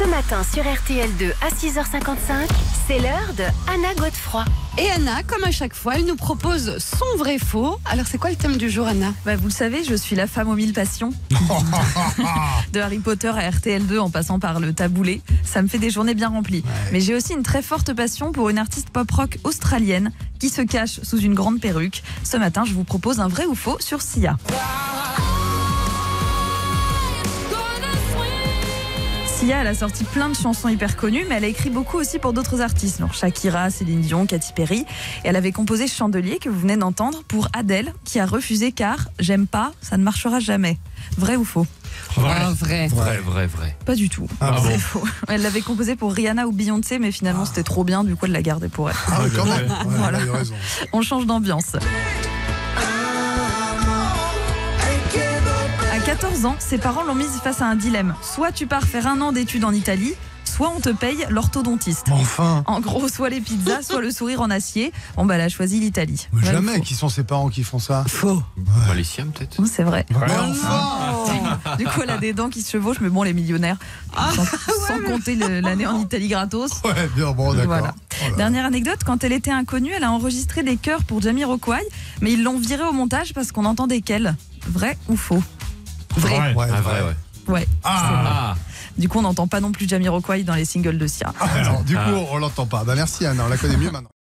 matin sur RTL2 à 6h55, c'est l'heure de Anna Godefroy. Et Anna, comme à chaque fois, elle nous propose son vrai faux. Alors c'est quoi le thème du jour, Anna? Vous le savez, je suis la femme aux 1000 passions. De Harry Potter à RTL2 en passant par le taboulé. Ça me fait des journées bien remplies. Ouais. Mais j'ai aussi une très forte passion pour une artiste pop-rock australienne qui se cache sous une grande perruque. Ce matin, je vous propose un vrai ou faux sur Sia. Sia, elle a sorti plein de chansons hyper connues, mais elle a écrit beaucoup aussi pour d'autres artistes, genre Shakira, Céline Dion, Katy Perry. Et elle avait composé Chandelier, que vous venez d'entendre, pour Adèle, qui a refusé car « j'aime pas, ça ne marchera jamais ». Vrai ou faux? Vrai. Pas du tout. C'est faux. Elle l'avait composé pour Rihanna ou Beyoncé, mais finalement c'était trop bien, du coup elle l'a gardé pour elle. Ah, quand même. Voilà. Il a raison. On change d'ambiance. À 14 ans, ses parents l'ont mise face à un dilemme. Soit tu pars faire 1 an d'études en Italie, soit on te paye l'orthodontiste. Enfin. En gros, soit les pizzas, soit le sourire en acier. Bon, elle a choisi l'Italie. Mais jamais qui sont ses parents qui font ça. Faux. Les siens peut-être. C'est vrai. Enfin. Du coup, elle a des dents qui se chevauchent, mais bon, les millionnaires, sans compter l'année en Italie gratos. Ouais, bien, bon, d'accord. Voilà. Dernière anecdote, quand elle était inconnue, elle a enregistré des chœurs pour Jamiroquai, mais ils l'ont virée au montage parce qu'on entendait qu'elle. Vrai ou faux? Vrai. Ouais, Ouais. Ah. Du coup, on n'entend pas non plus Jamiroquai dans les singles de Sia. Ah, non, du coup, on l'entend pas. Merci Anna, on la connaît mieux maintenant.